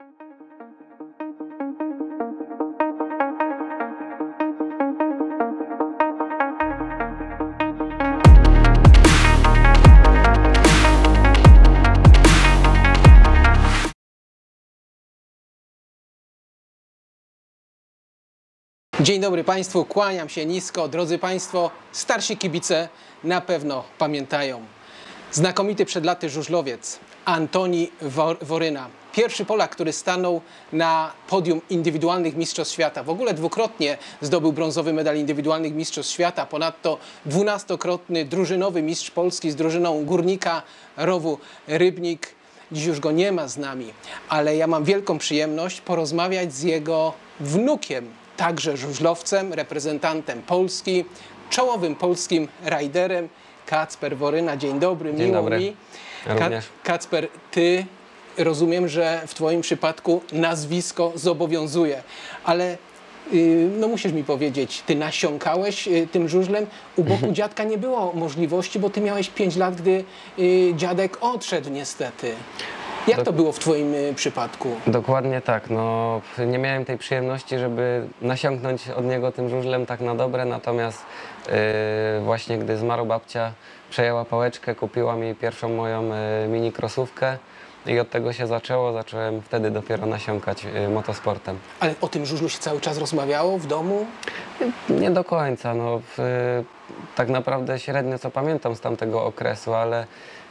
Dzień dobry Państwu, kłaniam się nisko. Drodzy Państwo, starsi kibice na pewno pamiętają. Znakomity przed laty żużlowiec Antoni Woryna. Pierwszy Polak, który stanął na podium indywidualnych mistrzostw świata. W ogóle dwukrotnie zdobył brązowy medal indywidualnych mistrzostw świata. Ponadto 12-krotny drużynowy mistrz Polski z drużyną Górnika Rowu Rybnik. Dziś już go nie ma z nami, ale ja mam wielką przyjemność porozmawiać z jego wnukiem. Także żużlowcem, reprezentantem Polski, czołowym polskim rajderem Kacper Woryna. Dzień dobry, Dzień miło dobry. mi. Również. Kacper, ty rozumiem, że w twoim przypadku nazwisko zobowiązuje, ale no musisz mi powiedzieć, ty nasiąkałeś tym żużlem, u boku dziadka nie było możliwości, bo ty miałeś 5 lat, gdy dziadek odszedł niestety. Jak to było w twoim przypadku? Dokładnie tak. No, nie miałem tej przyjemności, żeby nasiąknąć od niego tym żużlem tak na dobre, natomiast właśnie gdy zmarła babcia, przejęła pałeczkę, kupiła mi pierwszą moją mini krosówkę i od tego się zaczęło. Zacząłem wtedy dopiero nasiąkać motosportem. Ale o tym żużlu się cały czas rozmawiało w domu? Nie do końca. No, tak naprawdę średnio co pamiętam z tamtego okresu, ale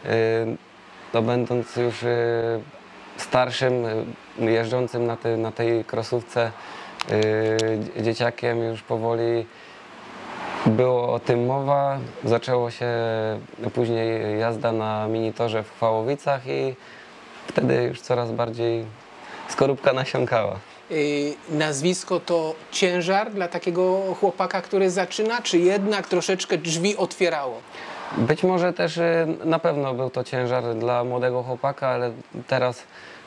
no, będąc już starszym, jeżdżącym na tej krosówce, dzieciakiem, już powoli było o tym mowa. Zaczęło się później jazda na minitorze w Chwałowicach i wtedy już coraz bardziej skorupka nasiąkała. Nazwisko to ciężar dla takiego chłopaka, który zaczyna, czy jednak troszeczkę drzwi otwierało? Być może też na pewno był to ciężar dla młodego chłopaka, ale teraz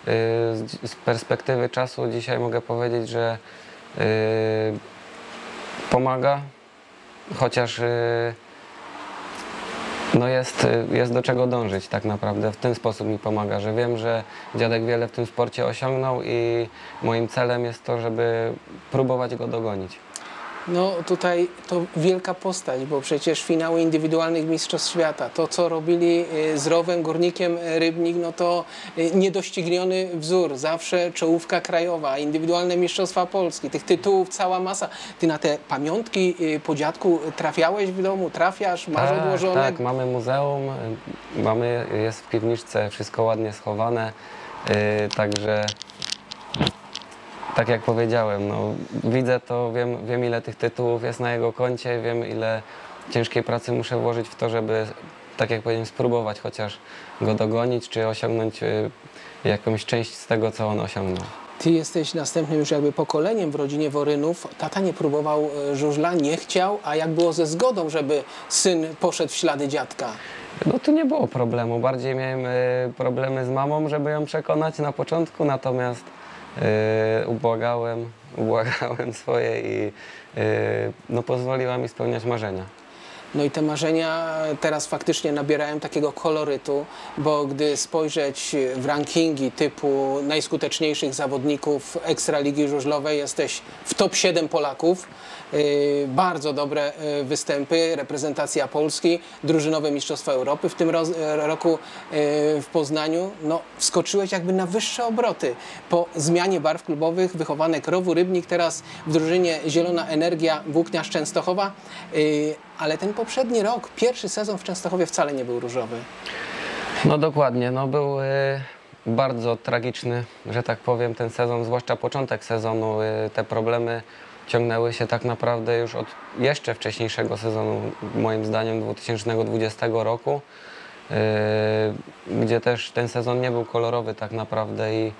z perspektywy czasu dzisiaj mogę powiedzieć, że pomaga, chociaż no jest do czego dążyć tak naprawdę. W ten sposób mi pomaga, że wiem, że dziadek wiele w tym sporcie osiągnął i moim celem jest to, żeby próbować go dogonić. No tutaj to wielka postać, bo przecież finały indywidualnych mistrzostw świata, to co robili z Rowem Górnikiem Rybnik, no to niedościgniony wzór, zawsze czołówka krajowa, indywidualne mistrzostwa Polski, tych tytułów cała masa. Ty na te pamiątki po dziadku trafiałeś w domu, trafiasz, masz odłożone? Tak, mamy muzeum, jest w piwniczce wszystko ładnie schowane, także tak jak powiedziałem, no, widzę to, wiem ile tych tytułów jest na jego koncie, wiem ile ciężkiej pracy muszę włożyć w to, żeby, tak jak powiedziałem, spróbować chociaż go dogonić, czy osiągnąć jakąś część z tego, co on osiągnął. Ty jesteś następnym już jakby pokoleniem w rodzinie Worynów. Tata nie próbował żużla, nie chciał, a jak było ze zgodą, żeby syn poszedł w ślady dziadka? No tu nie było problemu, bardziej miałem problemy z mamą, żeby ją przekonać na początku, natomiast ubłagałem swoje i no, pozwoliła mi spełniać marzenia. No i te marzenia teraz faktycznie nabierają takiego kolorytu, bo gdy spojrzeć w rankingi typu najskuteczniejszych zawodników Ekstraligi Żużlowej, jesteś w top 7 Polaków. Bardzo dobre występy, reprezentacja Polski, drużynowe Mistrzostwa Europy w tym roku w Poznaniu. No, wskoczyłeś jakby na wyższe obroty. Po zmianie barw klubowych wychowanek Rowu Rybnik, teraz w drużynie Zielona Energia Włókniarz Częstochowa. Ale ten poprzedni rok, pierwszy sezon w Częstochowie wcale nie był różowy. No dokładnie, no był bardzo tragiczny, że tak powiem, ten sezon, zwłaszcza początek sezonu. Te problemy ciągnęły się tak naprawdę już od jeszcze wcześniejszego sezonu, moim zdaniem 2020 roku, gdzie też ten sezon nie był kolorowy tak naprawdę i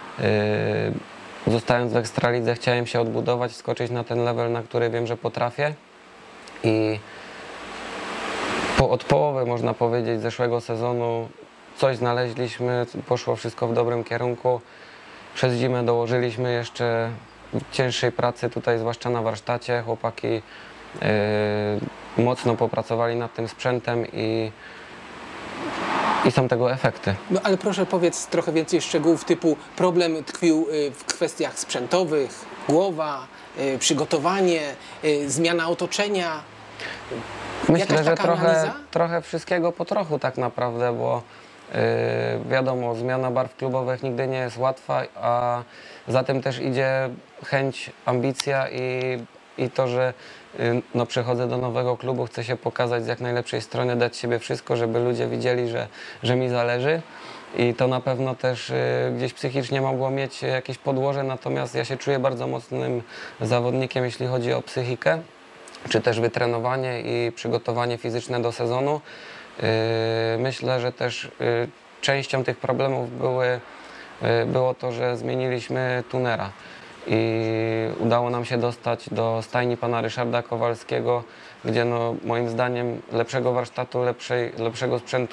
zostając w Ekstralidze chciałem się odbudować, skoczyć na ten level, na który wiem, że potrafię. I od połowy, można powiedzieć, zeszłego sezonu coś znaleźliśmy, poszło wszystko w dobrym kierunku. Przez zimę dołożyliśmy jeszcze cięższej pracy tutaj, zwłaszcza na warsztacie. Chłopaki mocno popracowali nad tym sprzętem i i są tego efekty. No ale proszę powiedz trochę więcej szczegółów typu problem tkwił w kwestiach sprzętowych, głowa, przygotowanie, zmiana otoczenia. Myślę, Jakaś że taka analiza? trochę wszystkiego po trochu tak naprawdę, bo wiadomo, zmiana barw klubowych nigdy nie jest łatwa, a za tym też idzie chęć, ambicja i to, że no, przychodzę do nowego klubu, chcę się pokazać z jak najlepszej strony, dać siebie wszystko, żeby ludzie widzieli, że mi zależy. I to na pewno też gdzieś psychicznie mogło mieć jakieś podłoże, natomiast ja się czuję bardzo mocnym zawodnikiem, jeśli chodzi o psychikę, czy też wytrenowanie i przygotowanie fizyczne do sezonu. Myślę, że też częścią tych problemów było to, że zmieniliśmy tunera i udało nam się dostać do stajni pana Ryszarda Kowalskiego, gdzie no, moim zdaniem lepszego warsztatu, lepszego sprzętu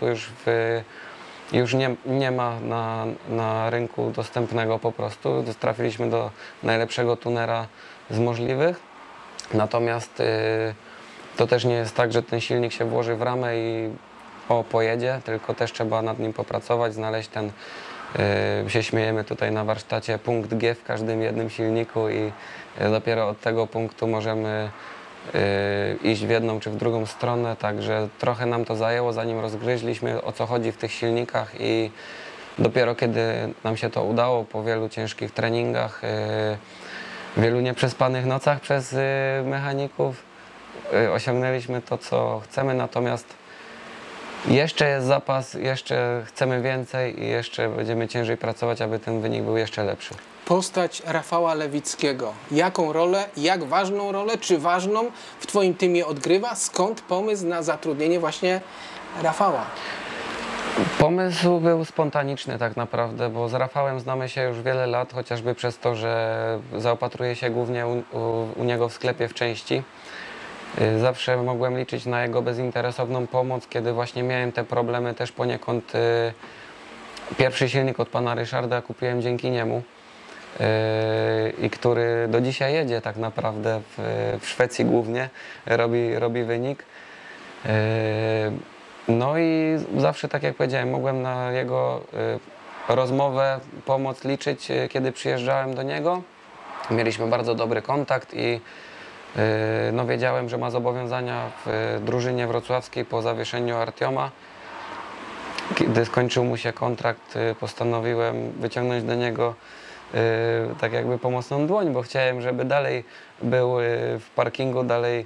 już nie ma na rynku dostępnego po prostu. Trafiliśmy do najlepszego tunera z możliwych. Natomiast to też nie jest tak, że ten silnik się włoży w ramę i pojedzie, tylko też trzeba nad nim popracować, znaleźć ten, się śmiejemy tutaj na warsztacie, punkt G w każdym jednym silniku i dopiero od tego punktu możemy iść w jedną czy w drugą stronę, także trochę nam to zajęło, zanim rozgryźliśmy, o co chodzi w tych silnikach i dopiero kiedy nam się to udało, po wielu ciężkich treningach, wielu nieprzespanych nocach przez mechaników, osiągnęliśmy to, co chcemy, natomiast jeszcze jest zapas, jeszcze chcemy więcej i jeszcze będziemy ciężej pracować, aby ten wynik był jeszcze lepszy. Postać Rafała Lewickiego. Jaką rolę, jak ważną rolę, czy ważną w Twoim teamie odgrywa? Skąd pomysł na zatrudnienie właśnie Rafała? Pomysł był spontaniczny tak naprawdę, bo z Rafałem znamy się już wiele lat, chociażby przez to, że zaopatruję się głównie u niego w sklepie w części. Zawsze mogłem liczyć na jego bezinteresowną pomoc, kiedy właśnie miałem te problemy też poniekąd. Pierwszy silnik od pana Ryszarda kupiłem dzięki niemu i który do dzisiaj jedzie tak naprawdę w Szwecji głównie, robi wynik. No i zawsze, tak jak powiedziałem, mogłem na jego rozmowę, pomoc liczyć, kiedy przyjeżdżałem do niego. Mieliśmy bardzo dobry kontakt i no, wiedziałem, że ma zobowiązania w drużynie wrocławskiej po zawieszeniu Artioma. Kiedy skończył mu się kontrakt, postanowiłem wyciągnąć do niego tak jakby pomocną dłoń, bo chciałem, żeby dalej był w parkingu, dalej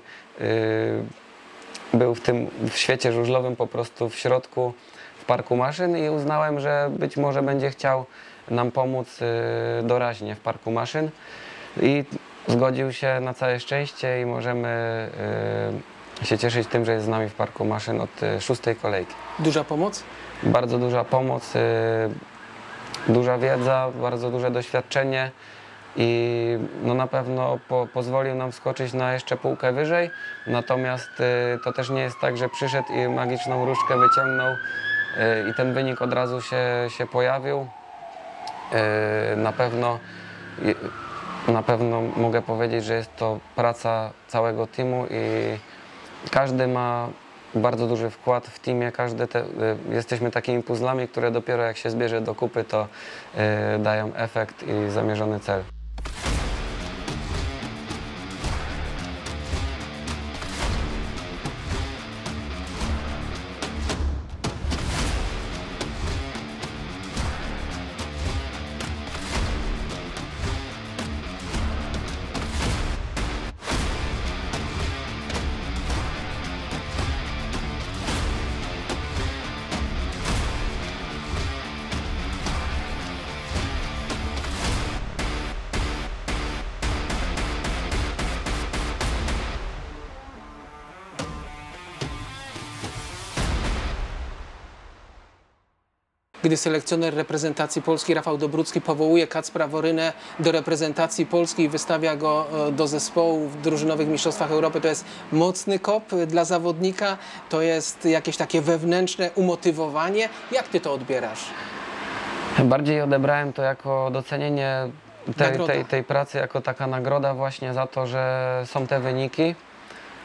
był w świecie żużlowym, po prostu w środku, w parku maszyn i uznałem, że być może będzie chciał nam pomóc doraźnie w parku maszyn i zgodził się na całe szczęście i możemy się cieszyć tym, że jest z nami w parku maszyn od 6. kolejki. Duża pomoc? Bardzo duża pomoc, duża wiedza, bardzo duże doświadczenie i no na pewno pozwolił nam wskoczyć na jeszcze półkę wyżej, natomiast to też nie jest tak, że przyszedł i magiczną różdżkę wyciągnął i ten wynik od razu się pojawił. Na pewno mogę powiedzieć, że jest to praca całego teamu i każdy ma bardzo duży wkład w teamie, jesteśmy takimi puzzlami, które dopiero jak się zbierze do kupy, to dają efekt i zamierzony cel. Gdy selekcjoner reprezentacji Polski Rafał Dobrucki powołuje Kacpra Worynę do reprezentacji Polski i wystawia go do zespołu w drużynowych mistrzostwach Europy, to jest mocny kop dla zawodnika, to jest jakieś takie wewnętrzne umotywowanie. Jak Ty to odbierasz? Bardziej odebrałem to jako docenienie tej pracy, jako taka nagroda właśnie za to, że są te wyniki.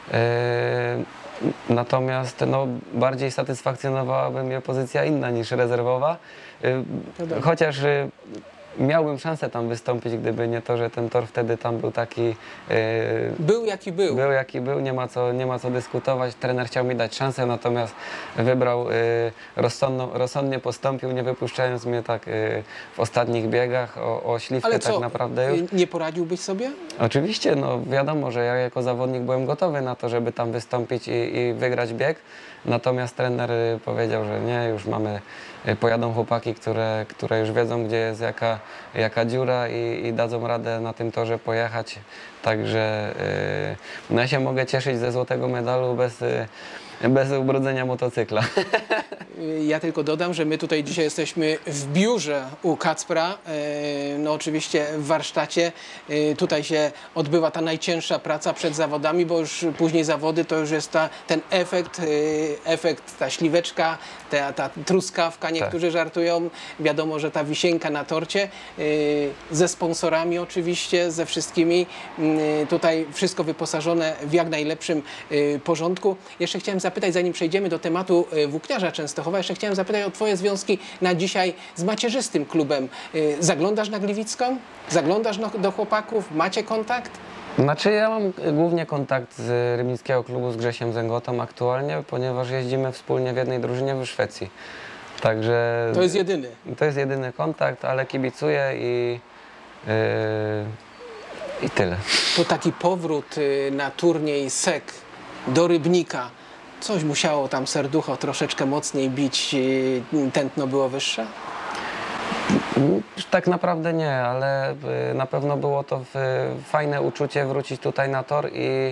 Natomiast no, bardziej satysfakcjonowałaby mnie pozycja inna niż rezerwowa. Chociaż miałbym szansę tam wystąpić, gdyby nie to, że ten tor wtedy tam był taki... Był jaki był. Był jaki był, nie ma co dyskutować. Trener chciał mi dać szansę, natomiast wybrał, rozsądnie postąpił, nie wypuszczając mnie tak w ostatnich biegach o śliwkę. Ale co, tak naprawdę już. Nie poradziłbyś sobie? Oczywiście, no wiadomo, że ja jako zawodnik byłem gotowy na to, żeby tam wystąpić i wygrać bieg. Natomiast trener powiedział, że nie, już pojadą chłopaki, które już wiedzą, gdzie jest jaka dziura i dadzą radę na tym torze pojechać. Także no ja się mogę cieszyć ze złotego medalu bez ubrudzenia motocykla. Ja tylko dodam, że my tutaj dzisiaj jesteśmy w biurze u Kacpra, no oczywiście w warsztacie. Tutaj się odbywa ta najcięższa praca przed zawodami, bo już później zawody to już jest ten efekt, ta śliweczka, ta truskawka, niektórzy żartują. Wiadomo, że ta wisienka na torcie, ze sponsorami oczywiście, ze wszystkimi. Tutaj wszystko wyposażone w jak najlepszym porządku. Jeszcze chciałem zapytać, zanim przejdziemy do tematu Włókniarza Częstochowa, jeszcze chciałem zapytać o Twoje związki na dzisiaj z macierzystym klubem. Zaglądasz na Gliwicką? Zaglądasz do chłopaków? Macie kontakt? Znaczy ja mam głównie kontakt z rybnickiego klubu z Grzesiem Zęgotą aktualnie, ponieważ jeździmy wspólnie w jednej drużynie w Szwecji. Także... To jest jedyny. To jest jedyny kontakt, ale kibicuję i tyle. To taki powrót na turniej SEK do Rybnika. Coś musiało tam serducho troszeczkę mocniej bić, tętno było wyższe? Tak naprawdę nie, ale na pewno było to fajne uczucie wrócić tutaj na tor i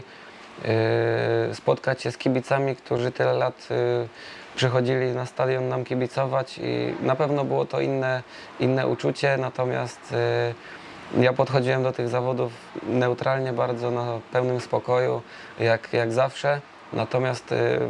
spotkać się z kibicami, którzy tyle lat przychodzili na stadion nam kibicować i na pewno było to inne uczucie, natomiast ja podchodziłem do tych zawodów neutralnie, bardzo na pełnym spokoju, jak zawsze. Natomiast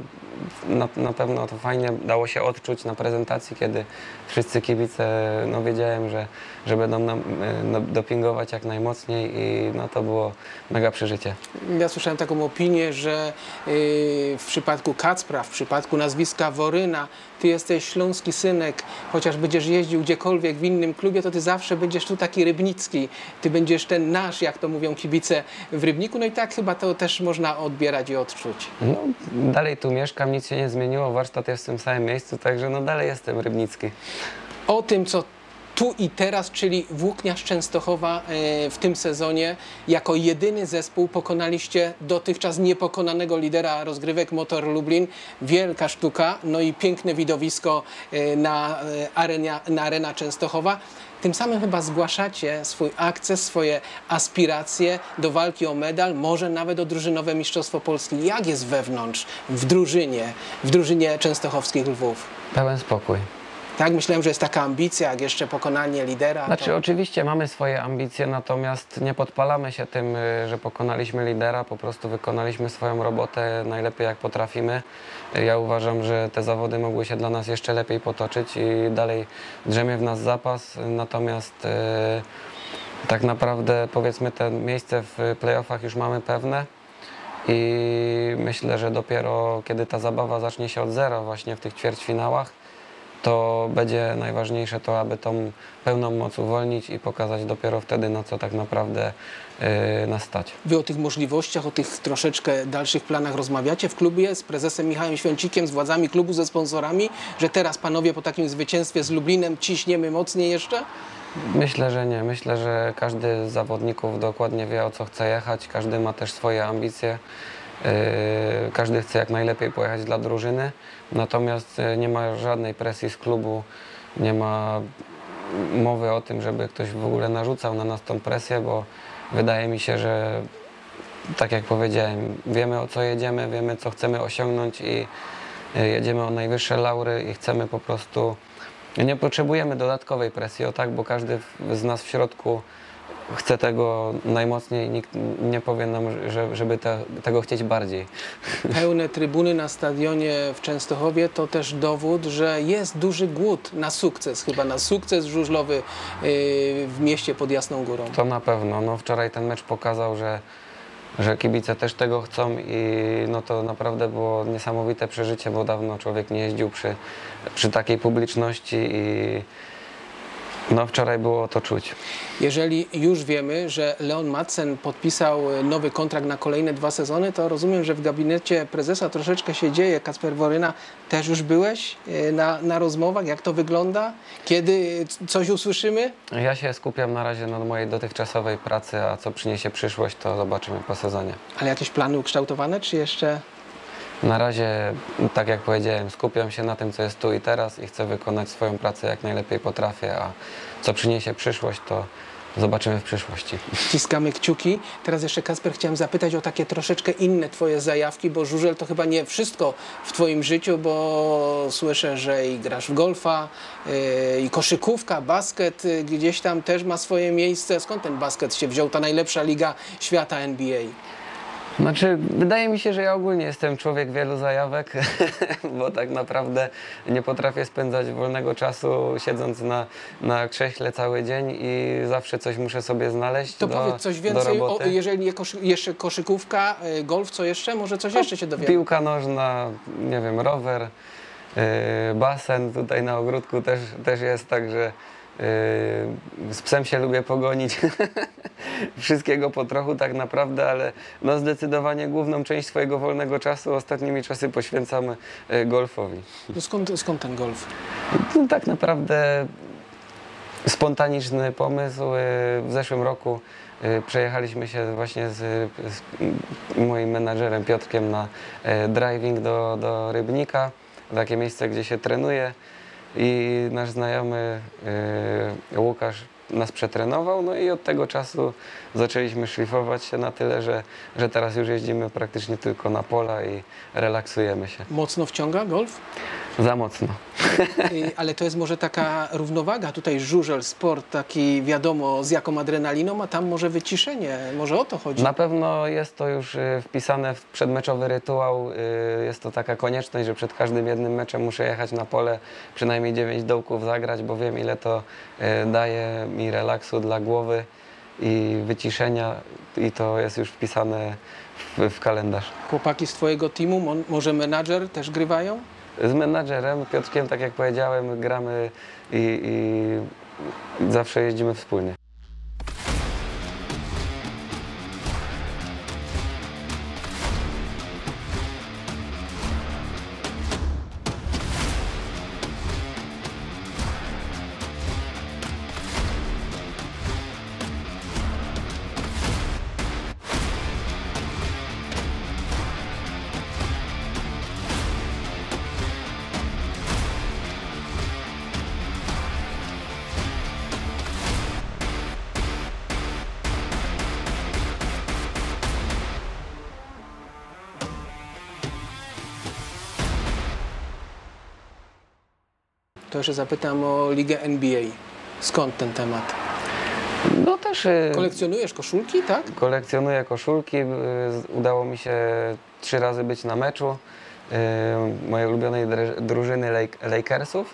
na pewno to fajnie dało się odczuć na prezentacji, kiedy wszyscy kibice, no wiedziałem, że będą nam dopingować jak najmocniej i no to było mega przeżycie. Ja słyszałem taką opinię, że w przypadku Kacpra, w przypadku nazwiska Woryna, ty jesteś śląski synek, chociaż będziesz jeździł gdziekolwiek w innym klubie, to ty zawsze będziesz tu taki rybnicki, ty będziesz ten nasz, jak to mówią kibice w Rybniku, no i tak chyba to też można odbierać i odczuć. No, dalej tu mieszkam, nic się nie zmieniło, warsztat jest w tym samym miejscu, także no dalej jestem rybnicki. O tym, co tu i teraz, czyli Włókniarz Częstochowa w tym sezonie jako jedyny zespół pokonaliście dotychczas niepokonanego lidera rozgrywek Motor Lublin. Wielka sztuka, no i piękne widowisko na Arena Częstochowa. Tym samym chyba zgłaszacie swój akces, swoje aspiracje do walki o medal, może nawet o drużynowe Mistrzostwo Polski. Jak jest wewnątrz, w drużynie częstochowskich Lwów? Pełen spokój. Tak, myślałem, że jest taka ambicja, jak jeszcze pokonanie lidera. Znaczy oczywiście mamy swoje ambicje, natomiast nie podpalamy się tym, że pokonaliśmy lidera, po prostu wykonaliśmy swoją robotę najlepiej jak potrafimy. Ja uważam, że te zawody mogły się dla nas jeszcze lepiej potoczyć i dalej drzemie w nas zapas, natomiast tak naprawdę powiedzmy te miejsce w playoffach już mamy pewne i myślę, że dopiero kiedy ta zabawa zacznie się od zera właśnie w tych ćwierćfinałach, to będzie najważniejsze to, aby tą pełną moc uwolnić i pokazać dopiero wtedy, na co tak naprawdę nas stać. Wy o tych możliwościach, o tych troszeczkę dalszych planach rozmawiacie w klubie z prezesem Michałem Święcikiem, z władzami klubu, ze sponsorami, że teraz panowie po takim zwycięstwie z Lublinem ciśniemy mocniej jeszcze? Myślę, że nie. Myślę, że każdy z zawodników dokładnie wie, o co chce jechać, każdy ma też swoje ambicje. Każdy chce jak najlepiej pojechać dla drużyny, natomiast nie ma żadnej presji z klubu, nie ma mowy o tym, żeby ktoś w ogóle narzucał na nas tą presję, bo wydaje mi się, że tak jak powiedziałem, wiemy o co jedziemy, wiemy co chcemy osiągnąć i jedziemy o najwyższe laury i chcemy po prostu, nie potrzebujemy dodatkowej presji, o tak, bo każdy z nas w środku chce tego najmocniej, nikt nie powie nam, żeby tego chcieć bardziej. Pełne trybuny na stadionie w Częstochowie to też dowód, że jest duży głód na sukces, chyba na sukces żużlowy w mieście pod Jasną Górą. To na pewno. No, wczoraj ten mecz pokazał, że kibice też tego chcą i no to naprawdę było niesamowite przeżycie, bo dawno człowiek nie jeździł przy takiej publiczności i no wczoraj było to czuć. Jeżeli już wiemy, że Leon Madsen podpisał nowy kontrakt na kolejne 2 sezony, to rozumiem, że w gabinecie prezesa troszeczkę się dzieje. Kacper Woryna, też już byłeś na rozmowach? Jak to wygląda? Kiedy coś usłyszymy? Ja się skupiam na razie na mojej dotychczasowej pracy, a co przyniesie przyszłość, to zobaczymy po sezonie. Ale jakieś plany ukształtowane, czy jeszcze? Na razie, tak jak powiedziałem, skupiam się na tym, co jest tu i teraz i chcę wykonać swoją pracę jak najlepiej potrafię, a co przyniesie przyszłość, to zobaczymy w przyszłości. Wciskamy kciuki. Teraz jeszcze, Kacper, chciałem zapytać o takie troszeczkę inne twoje zajawki, bo żużel to chyba nie wszystko w twoim życiu, bo słyszę, że i grasz w golfa, i koszykówka, basket gdzieś tam też ma swoje miejsce. Skąd ten basket się wziął? Ta najlepsza liga świata NBA. Znaczy, wydaje mi się, że ja ogólnie jestem człowiek wielu zajawek, bo tak naprawdę nie potrafię spędzać wolnego czasu siedząc na krześle cały dzień i zawsze coś muszę sobie znaleźć To do powiedz coś do więcej, roboty. jeżeli nie jeszcze koszykówka, golf, co jeszcze? Może coś jeszcze się dowiemy? Piłka nożna, nie wiem, rower, basen tutaj na ogródku też jest, także z psem się lubię pogonić. Wszystkiego po trochu tak naprawdę, ale no zdecydowanie główną część swojego wolnego czasu ostatnimi czasy poświęcamy golfowi. No skąd ten golf? No, tak naprawdę spontaniczny pomysł. W zeszłym roku przejechaliśmy się właśnie z moim menadżerem Piotrkiem na driving do Rybnika, takie miejsce, gdzie się trenuje. I nasz znajomy Łukasz nas przetrenował, no i od tego czasu zaczęliśmy szlifować się na tyle, że teraz już jeździmy praktycznie tylko na pola i relaksujemy się. Mocno wciąga golf? Za mocno. Ale to jest może taka równowaga, tutaj żużel, sport taki wiadomo z jaką adrenaliną, a tam może wyciszenie, może o to chodzi. Na pewno jest to już wpisane w przedmeczowy rytuał, jest to taka konieczność, że przed każdym jednym meczem muszę jechać na pole, przynajmniej 9 dołków zagrać, bo wiem ile to daje mi relaksu dla głowy i wyciszenia i to jest już wpisane w kalendarz. Chłopaki z twojego teamu, może menadżer też grywają? Z menadżerem Piotrkiem, tak jak powiedziałem, gramy i zawsze jeździmy wspólnie. To jeszcze zapytam o ligę NBA. Skąd ten temat? No też Kolekcjonujesz koszulki, tak? kolekcjonuję koszulki. Udało mi się 3 razy być na meczu mojej ulubionej drużyny Lakersów.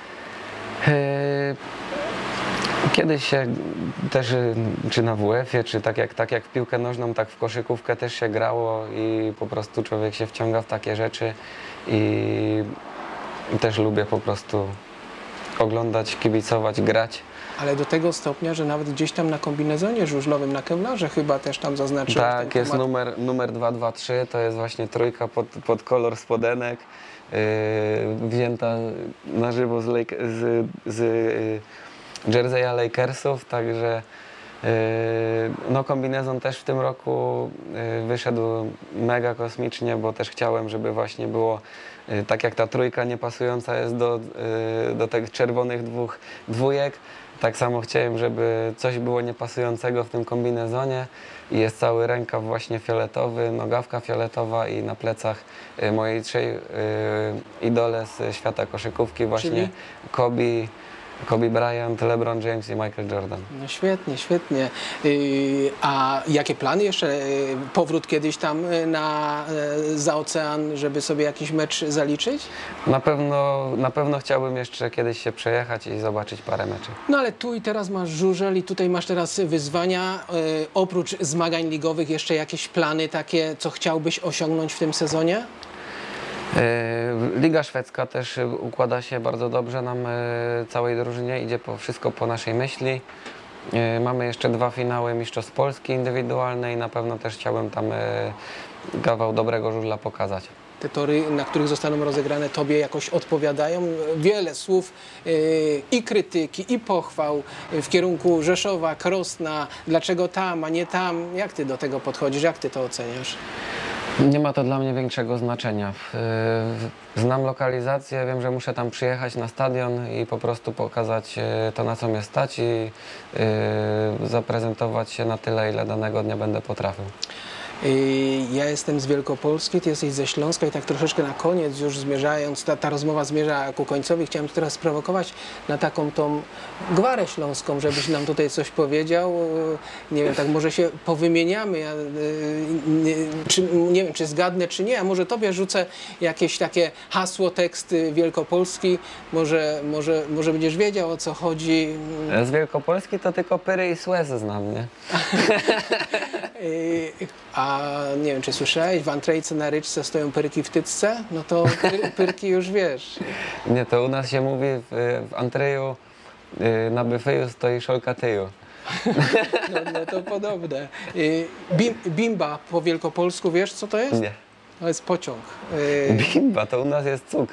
Kiedyś się też, czy na WF-ie, czy tak jak w piłkę nożną, tak w koszykówkę też się grało i po prostu człowiek się wciąga w takie rzeczy i też lubię po prostu oglądać, kibicować, grać. Ale do tego stopnia, że nawet gdzieś tam na kombinezonie żużlowym, na kewlarze chyba też tam zaznaczyłeś Tak, ten jest temat. numer 223, to jest właśnie trójka pod kolor spodenek, wzięta na żywo z jerseya Lakersów, także no kombinezon też w tym roku wyszedł mega kosmicznie, bo też chciałem, żeby właśnie było tak jak ta trójka niepasująca jest do tych czerwonych dwójek, tak samo chciałem, żeby coś było niepasującego w tym kombinezonie i jest cały rękaw właśnie fioletowy, nogawka fioletowa i na plecach mojej 3 idole z świata koszykówki właśnie Czyli? Kobe, Kobe Bryant, LeBron James i Michael Jordan. No świetnie, świetnie. A jakie plany jeszcze? Powrót kiedyś tam za ocean, żeby sobie jakiś mecz zaliczyć? Na pewno chciałbym jeszcze kiedyś się przejechać i zobaczyć parę meczy. No ale tu i teraz masz żużel i tutaj masz teraz wyzwania. Oprócz zmagań ligowych jeszcze jakieś plany takie, co chciałbyś osiągnąć w tym sezonie? Liga szwedzka też układa się bardzo dobrze nam, całej drużynie, idzie wszystko po naszej myśli. Mamy jeszcze 2 finały Mistrzostw Polski indywidualne i na pewno też chciałbym tam kawał dobrego żużla pokazać. Te tory, na których zostaną rozegrane, tobie jakoś odpowiadają? Wiele słów i krytyki, i pochwał w kierunku Rzeszowa, Krosna. Dlaczego tam, a nie tam? Jak ty do tego podchodzisz? Jak ty to oceniasz? Nie ma to dla mnie większego znaczenia. Znam lokalizację, wiem, że muszę tam przyjechać na stadion i po prostu pokazać to, na co mnie stać i zaprezentować się na tyle, ile danego dnia będę potrafił. Ja jestem z Wielkopolski, ty jesteś ze Śląska i tak troszeczkę na koniec już zmierzając, ta rozmowa zmierza ku końcowi. Chciałem cię teraz sprowokować na taką tą gwarę śląską, żebyś nam tutaj coś powiedział. Nie wiem, tak może się powymieniamy. Ja, nie wiem, czy zgadnę, czy nie, a może tobie rzucę jakieś takie hasło, tekst wielkopolski. Może będziesz wiedział, o co chodzi. Z Wielkopolski to tylko Pyry i Suez znam, nie? A nie wiem, czy słyszałeś, w Antrejce na ryczce stoją pyrki w tycce? No to pyrki już wiesz. Nie, to u nas się mówi w Antreju na byfeju stoi szolka tyju. No to podobne. Bimba po wielkopolsku, wiesz co to jest? Nie. To jest pociąg. Bimba, to u nas jest cuk.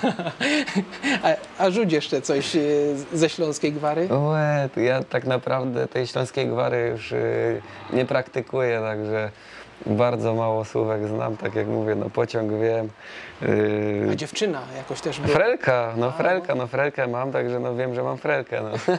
A rzuć jeszcze coś ze śląskiej gwary? Łe, ja tak naprawdę tej śląskiej gwary już nie praktykuję, także bardzo mało słówek znam, tak jak mówię, no pociąg wiem. A dziewczyna jakoś też była? Frelkę mam, także no wiem, że mam frelkę. No.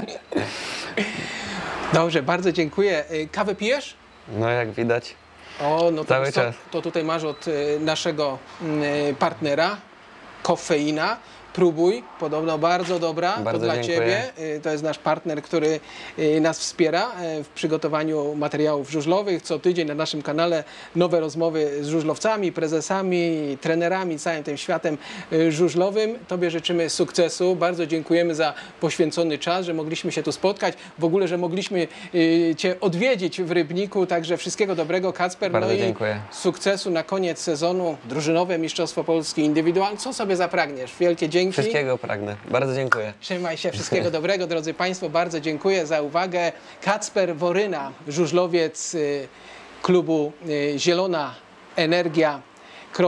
Dobrze, bardzo dziękuję. Kawę pijesz? No jak widać. O, no to, Cały czas. To tutaj masz od naszego partnera, Koffeina. Próbuj, podobno bardzo dobra, Bardzo to dla dziękuję. Ciebie. To jest nasz partner, który nas wspiera w przygotowaniu materiałów żużlowych. Co tydzień na naszym kanale nowe rozmowy z żużlowcami, prezesami, trenerami, całym tym światem żużlowym. Tobie życzymy sukcesu. Bardzo dziękujemy za poświęcony czas, że mogliśmy się tu spotkać. W ogóle, że mogliśmy Cię odwiedzić w Rybniku. Także wszystkiego dobrego, Kacper. Bardzo no dziękuję. I sukcesu na koniec sezonu. Drużynowe Mistrzostwo Polski indywidualne. Co sobie zapragniesz? Wielkie dzięki. Wszystkiego pragnę. Bardzo dziękuję. Trzymaj się, wszystkiego dobrego, drodzy Państwo. Bardzo dziękuję za uwagę. Kacper Woryna, żużlowiec klubu Zielona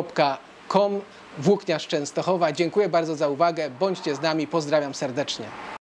Energia.com, Włókniarz Częstochowa. Dziękuję bardzo za uwagę. Bądźcie z nami. Pozdrawiam serdecznie.